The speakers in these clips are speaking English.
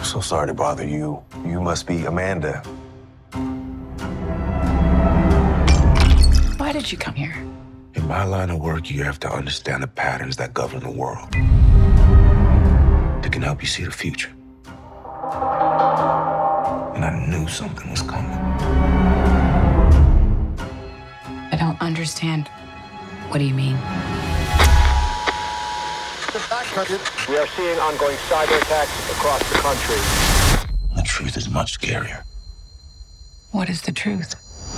So sorry to bother you. You must be Amanda. Why did you come here? In my line of work, you have to understand the patterns that govern the world. They can help you see the future. And I knew something was coming. I don't understand. What do you mean? We are seeing ongoing cyber attacks across the country. The truth is much scarier. What is the truth?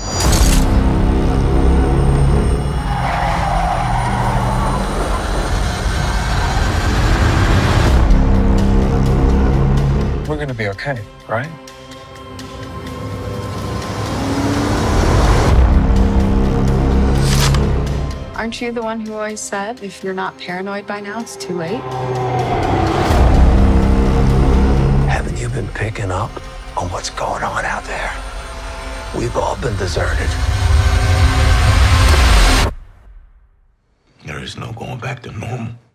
We're gonna be okay, right? Aren't you the one who always said, if you're not paranoid by now, it's too late? Haven't you been picking up on what's going on out there? We've all been deserted. There is no going back to normal.